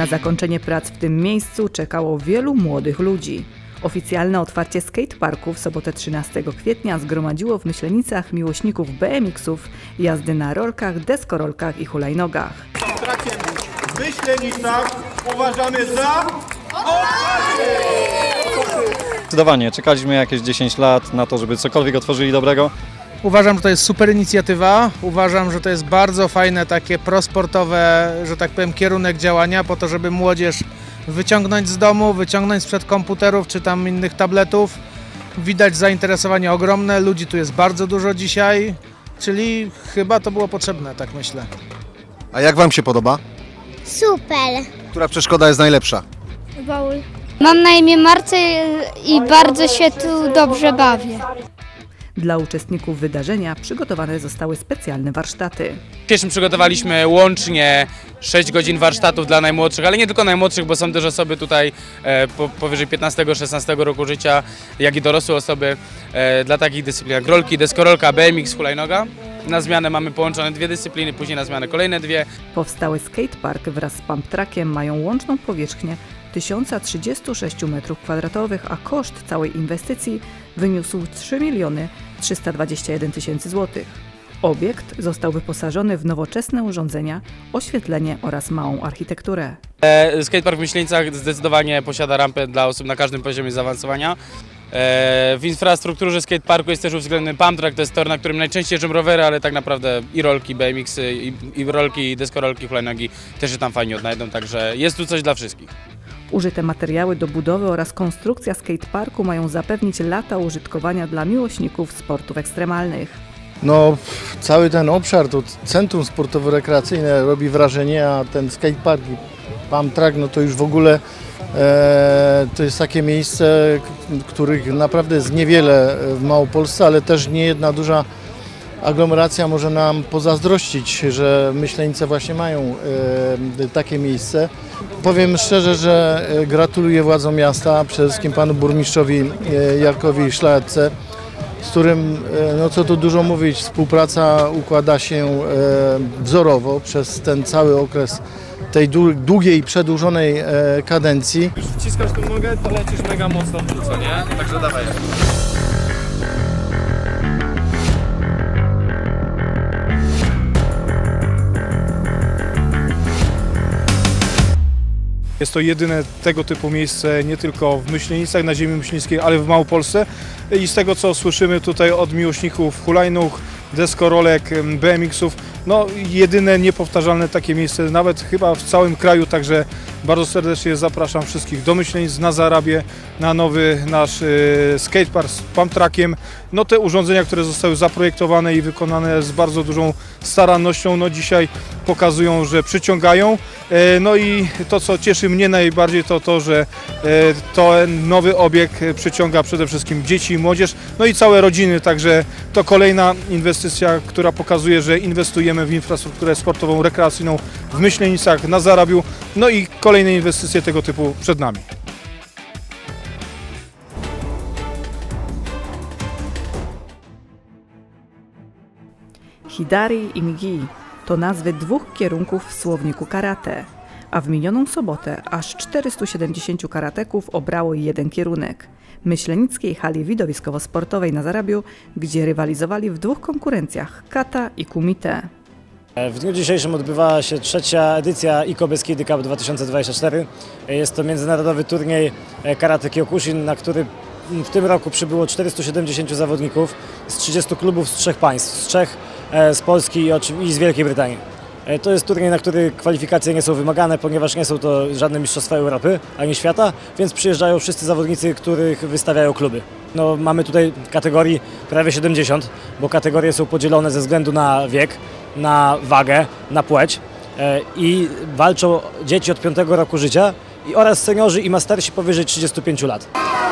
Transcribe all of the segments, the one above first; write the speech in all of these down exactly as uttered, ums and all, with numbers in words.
Na zakończenie prac w tym miejscu czekało wielu młodych ludzi. Oficjalne otwarcie skateparku w sobotę trzynastego kwietnia zgromadziło w Myślenicach miłośników B M X-ów, jazdy na rolkach, deskorolkach i hulajnogach. W Myślenicach uważamy za otwarcie! Zdecydowanie, czekaliśmy jakieś dziesięć lat na to, żeby cokolwiek otworzyli dobrego. Uważam, że to jest super inicjatywa. Uważam, że to jest bardzo fajne, takie prosportowe, że tak powiem, kierunek działania po to, żeby młodzież wyciągnąć z domu, wyciągnąć sprzed komputerów czy tam innych tabletów. Widać zainteresowanie ogromne, ludzi tu jest bardzo dużo dzisiaj, czyli chyba to było potrzebne, tak myślę. A jak Wam się podoba? Super. Która przeszkoda jest najlepsza? Bowl. Mam na imię Marcel i bardzo się tu dobrze bawię. Dla uczestników wydarzenia przygotowane zostały specjalne warsztaty. W pierwszym przygotowaliśmy łącznie sześć godzin warsztatów dla najmłodszych, ale nie tylko najmłodszych, bo są też osoby tutaj e, po, powyżej piętnastego szesnastego roku życia, jak i dorosłe osoby e, dla takich dyscyplin jak rolki, deskorolka, B M X, hulajnoga. Na zmianę mamy połączone dwie dyscypliny, później na zmianę kolejne dwie. Powstały skatepark wraz z pump trackiem mają łączną powierzchnię tysiąc trzydzieści sześć metrów kwadratowych, a koszt całej inwestycji wyniósł trzy miliony trzysta dwadzieścia jeden tysięcy złotych. Obiekt został wyposażony w nowoczesne urządzenia, oświetlenie oraz małą architekturę. E, skatepark w Myślenicach zdecydowanie posiada rampę dla osób na każdym poziomie zaawansowania. E, w infrastrukturze skateparku jest też uwzględniony pump track, to jest tor, na którym najczęściej jeżdżą rowery, ale tak naprawdę i rolki, B M X-y, i, i rolki, i deskorolki, hulajnogi też się tam fajnie odnajdą, także jest tu coś dla wszystkich. Użyte materiały do budowy oraz konstrukcja skateparku mają zapewnić lata użytkowania dla miłośników sportów ekstremalnych. No, cały ten obszar, to centrum sportowo-rekreacyjne robi wrażenie, a ten skatepark i pump track, no to już w ogóle e, to jest takie miejsce, których naprawdę jest niewiele w Małopolsce, ale też nie jedna duża aglomeracja może nam pozazdrościć, że Myślenice właśnie mają e, takie miejsce. Powiem szczerze, że gratuluję władzom miasta, przede wszystkim panu burmistrzowi e, Jarkowi Szlachetce, z którym, no co tu dużo mówić, współpraca układa się e, wzorowo przez ten cały okres tej długiej, przedłużonej e, kadencji. Już wciskasz tą nogę, to lecisz mega mocno w dół, co nie? Także dawaj. Jest to jedyne tego typu miejsce nie tylko w Myślenicach, na ziemi myślenickiej, ale w Małopolsce. I z tego, co słyszymy tutaj od miłośników hulajnóg, deskorolek, B M X-ów, no jedyne niepowtarzalne takie miejsce, nawet chyba w całym kraju, także bardzo serdecznie zapraszam wszystkich do Myślenic na Zarabię, na nowy nasz y, skatepark z pump trackiem. No te urządzenia, które zostały zaprojektowane i wykonane z bardzo dużą starannością, no dzisiaj pokazują, że przyciągają. E, no i to, co cieszy mnie najbardziej, to to, że e, ten nowy obiekt przyciąga przede wszystkim dzieci i młodzież, no i całe rodziny, także to kolejna inwestycja, która pokazuje, że inwestujemy w infrastrukturę sportową, rekreacyjną w Myślenicach, na Zarabiu, no i kolejne inwestycje tego typu przed nami. Hidari i Migi to nazwy dwóch kierunków w słowniku karate, a w minioną sobotę aż czterystu siedemdziesięciu karateków obrało jeden kierunek – myślenickiej hali widowiskowo-sportowej na Zarabiu, gdzie rywalizowali w dwóch konkurencjach – kata i kumite. W dniu dzisiejszym odbywała się trzecia edycja IKO Beskidy Cup dwa tysiące dwudziesty czwarty. Jest to międzynarodowy turniej karate Kyokushin, na który w tym roku przybyło czterystu siedemdziesięciu zawodników z trzydziestu klubów z trzech państw, z Czech, z Polski i z Wielkiej Brytanii. To jest turniej, na który kwalifikacje nie są wymagane, ponieważ nie są to żadne mistrzostwa Europy ani świata, więc przyjeżdżają wszyscy zawodnicy, których wystawiają kluby. No, mamy tutaj kategorii prawie siedemdziesiąt, bo kategorie są podzielone ze względu na wiek, na wagę, na płeć i walczą dzieci od piątego roku życia oraz seniorzy i mastersi powyżej trzydziestu pięciu lat.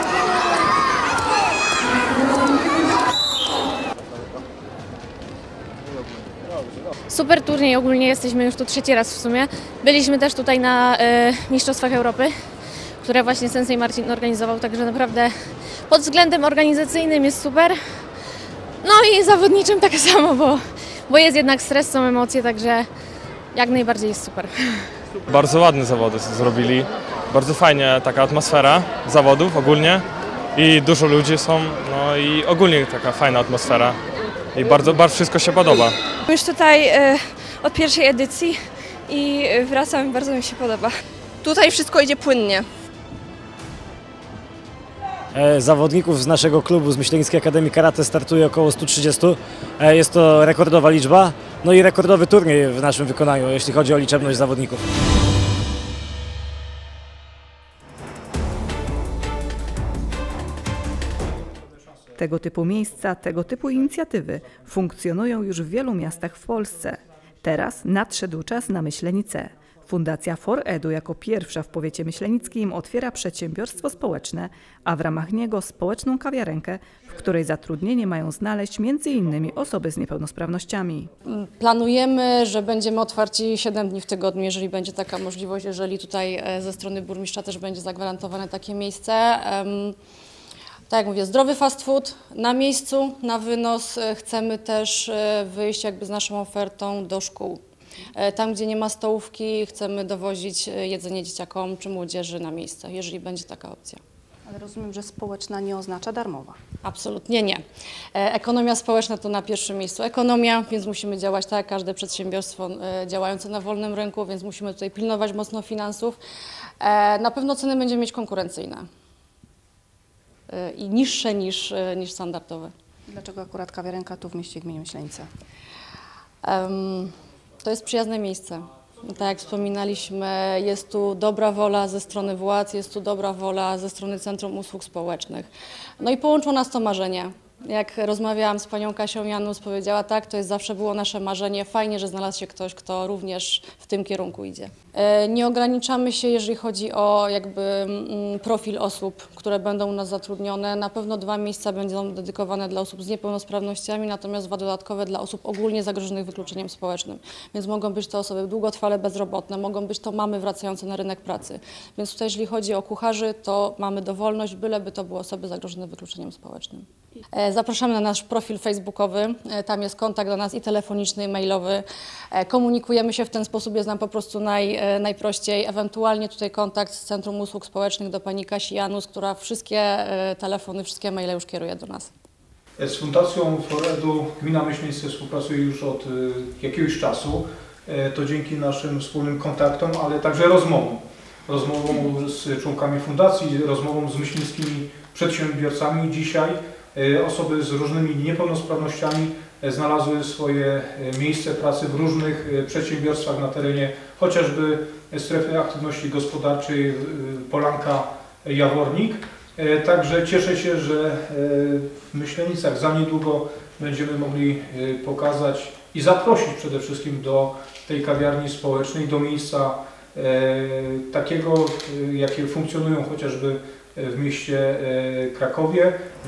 Super turniej, ogólnie jesteśmy już tu trzeci raz w sumie. Byliśmy też tutaj na e, Mistrzostwach Europy, które właśnie Sensei Marcin organizował, także naprawdę pod względem organizacyjnym jest super. No i zawodniczym tak samo, bo, bo jest jednak stres, są emocje, także jak najbardziej jest super. Bardzo ładne zawody zrobili, bardzo fajnie taka atmosfera zawodów ogólnie i dużo ludzi są, no i ogólnie taka fajna atmosfera i bardzo, bardzo wszystko się podoba. Już tutaj e, od pierwszej edycji i wracam, bardzo mi się podoba. Tutaj wszystko idzie płynnie. Zawodników z naszego klubu, z Myślenickiej Akademii Karate startuje około stu trzydziestu. Jest to rekordowa liczba, no i rekordowy turniej w naszym wykonaniu, jeśli chodzi o liczebność zawodników. Tego typu miejsca, tego typu inicjatywy funkcjonują już w wielu miastach w Polsce. Teraz nadszedł czas na Myślenicę. Fundacja For Edu jako pierwsza w powiecie myślenickim otwiera przedsiębiorstwo społeczne, a w ramach niego społeczną kawiarenkę, w której zatrudnienie mają znaleźć między innymi osoby z niepełnosprawnościami. Planujemy, że będziemy otwarci siedem dni w tygodniu, jeżeli będzie taka możliwość, jeżeli tutaj ze strony burmistrza też będzie zagwarantowane takie miejsce. Tak jak mówię, zdrowy fast food na miejscu, na wynos. Chcemy też wyjść jakby z naszą ofertą do szkół. Tam, gdzie nie ma stołówki, chcemy dowozić jedzenie dzieciakom czy młodzieży na miejsce, jeżeli będzie taka opcja. Ale rozumiem, że społeczna nie oznacza darmowa. Absolutnie nie. Ekonomia społeczna to na pierwszym miejscu ekonomia, więc musimy działać tak jak każde przedsiębiorstwo działające na wolnym rynku, więc musimy tutaj pilnować mocno finansów. Na pewno ceny będziemy mieć konkurencyjne i niższe niż, niż standardowe. Dlaczego akurat kawiarenka tu w mieście gminie Myślenica? Um, to jest przyjazne miejsce. Tak jak wspominaliśmy, jest tu dobra wola ze strony władz, jest tu dobra wola ze strony Centrum Usług Społecznych. No i połączyło nas to marzenie. Jak rozmawiałam z panią Kasią Janus, powiedziała tak, to jest zawsze było nasze marzenie. Fajnie, że znalazł się ktoś, kto również w tym kierunku idzie. Nie ograniczamy się, jeżeli chodzi o jakby profil osób, które będą u nas zatrudnione. Na pewno dwa miejsca będą dedykowane dla osób z niepełnosprawnościami, natomiast dwa dodatkowe dla osób ogólnie zagrożonych wykluczeniem społecznym. Więc mogą być to osoby długotrwale bezrobotne, mogą być to mamy wracające na rynek pracy. Więc tutaj, jeżeli chodzi o kucharzy, to mamy dowolność, byleby to były osoby zagrożone wykluczeniem społecznym. Zapraszamy na nasz profil facebookowy, tam jest kontakt do nas i telefoniczny, i mailowy. Komunikujemy się w ten sposób, jest nam po prostu naj, najprościej. Ewentualnie tutaj kontakt z Centrum Usług Społecznych do pani Kasi Janus, która wszystkie telefony, wszystkie maile już kieruje do nas. Z Fundacją For Edu Gmina Myślenice współpracuje już od jakiegoś czasu. To dzięki naszym wspólnym kontaktom, ale także rozmowom. Rozmową z członkami fundacji, rozmową z myśleńskimi przedsiębiorcami. Dzisiaj osoby z różnymi niepełnosprawnościami znalazły swoje miejsce pracy w różnych przedsiębiorstwach na terenie chociażby strefy aktywności gospodarczej Polanka Jawornik. Także cieszę się, że w Myślenicach za niedługo będziemy mogli pokazać i zaprosić przede wszystkim do tej kawiarni społecznej, do miejsca takiego, jakie funkcjonują chociażby w mieście Krakowie.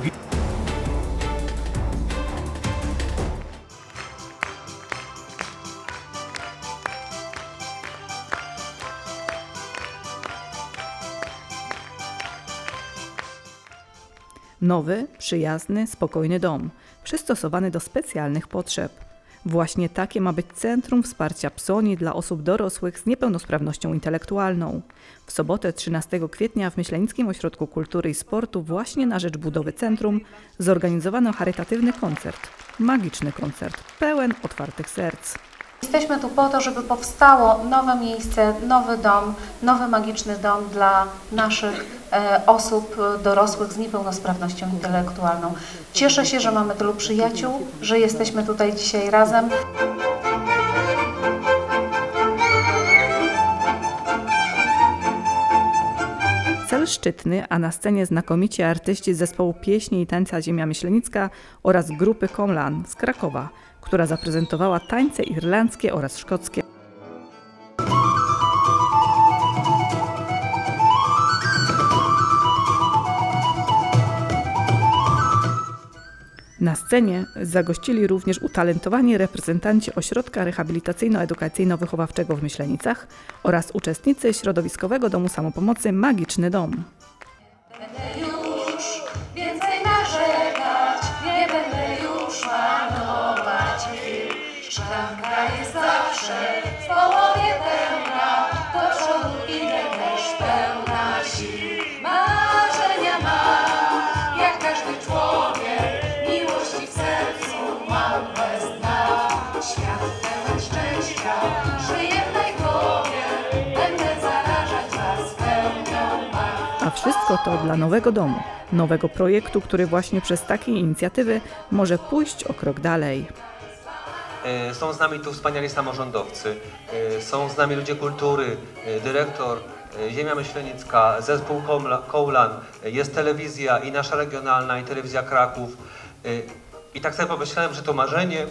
Nowy, przyjazny, spokojny dom, przystosowany do specjalnych potrzeb. Właśnie takie ma być Centrum Wsparcia Psoni dla osób dorosłych z niepełnosprawnością intelektualną. W sobotę trzynastego kwietnia w Myślenickim Ośrodku Kultury i Sportu właśnie na rzecz budowy centrum zorganizowano charytatywny koncert. Magiczny koncert, pełen otwartych serc. Jesteśmy tu po to, żeby powstało nowe miejsce, nowy dom, nowy magiczny dom dla naszych e, osób dorosłych z niepełnosprawnością intelektualną. Cieszę się, że mamy tylu przyjaciół, że jesteśmy tutaj dzisiaj razem. Cel szczytny, a na scenie znakomici artyści z zespołu pieśni i tańca Ziemia Myślenicka oraz grupy Comlan z Krakowa, która zaprezentowała tańce irlandzkie oraz szkockie. Na scenie zagościli również utalentowani reprezentanci Ośrodka Rehabilitacyjno-Edukacyjno-Wychowawczego w Myślenicach oraz uczestnicy Środowiskowego Domu Samopomocy Magiczny Dom. Już więcej narzekać, nie będę już marnować. Szklanka jest zawsze w połowie pełna. do przodu idę też pełna sił. Marzenia mam, jak każdy człowiek, miłości w sercu mam bez dna. Świat pełen szczęścia, żyję w tej głowie, będę zarażać was pełnią macht. A wszystko to dla nowego domu, nowego projektu, który właśnie przez takie inicjatywy może pójść o krok dalej. Są z nami tu wspaniali samorządowcy, są z nami ludzie kultury, dyrektor, Ziemia Myślenicka, zespół Kołlan, jest telewizja i nasza regionalna, i telewizja Kraków. I tak sobie pomyślałem, że to marzenie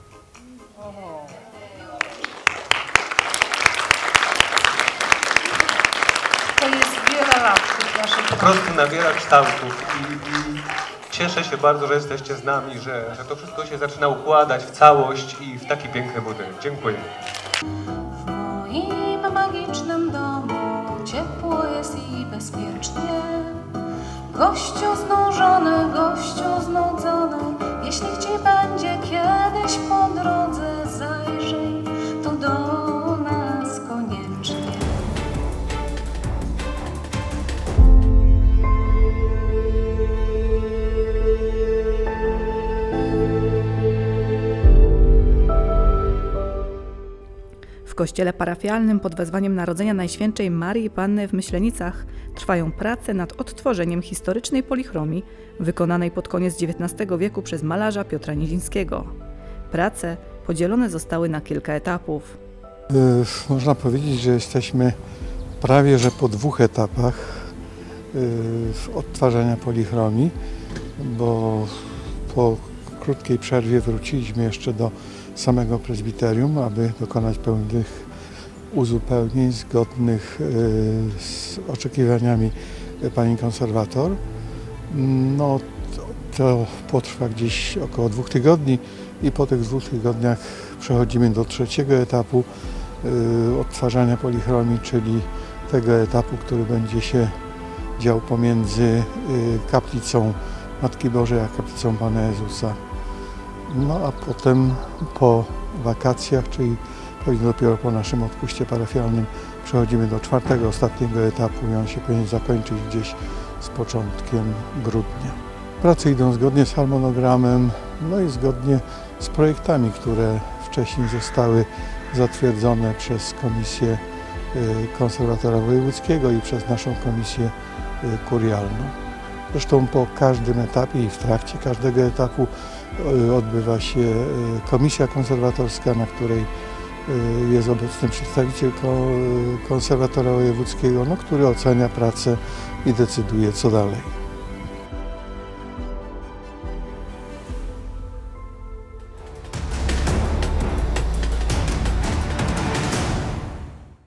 To jest wiele lat tych naszych po prostu nabiera kształtów i, i cieszę się bardzo, że jesteście z nami, że, że to wszystko się zaczyna układać w całość i w taki piękny budynek. Dziękuję. W moim magicznym domu ciepło jest i bezpiecznie. Gościu znużony, gościu znudzony, jeśli ci będzie kiedyś po drodze, zajrzyj tu do nas koniecznie. W kościele parafialnym pod wezwaniem Narodzenia Najświętszej Marii Panny w Myślenicach trwają prace nad odtworzeniem historycznej polichromii wykonanej pod koniec dziewiętnastego wieku przez malarza Piotra Nizińskiego. Prace podzielone zostały na kilka etapów. Yy, można powiedzieć, że jesteśmy prawie że po dwóch etapach yy, odtwarzania polichromii, bo po krótkiej przerwie wróciliśmy jeszcze do samego prezbiterium, aby dokonać pełnych uzupełnień zgodnych z oczekiwaniami pani konserwator. No, to, to potrwa gdzieś około dwóch tygodni i po tych dwóch tygodniach przechodzimy do trzeciego etapu odtwarzania polichromii, czyli tego etapu, który będzie się dział pomiędzy kaplicą Matki Bożej a kaplicą Pana Jezusa. No a potem po wakacjach, czyli pewnie dopiero po naszym odpuście parafialnym, przechodzimy do czwartego, ostatniego etapu i on się powinien zakończyć gdzieś z początkiem grudnia. Prace idą zgodnie z harmonogramem, no i zgodnie z projektami, które wcześniej zostały zatwierdzone przez Komisję Konserwatora Wojewódzkiego i przez naszą Komisję Kurialną. Zresztą po każdym etapie i w trakcie każdego etapu odbywa się komisja konserwatorska, na której jest obecny przedstawiciel konserwatora wojewódzkiego, no, który ocenia pracę i decyduje, co dalej.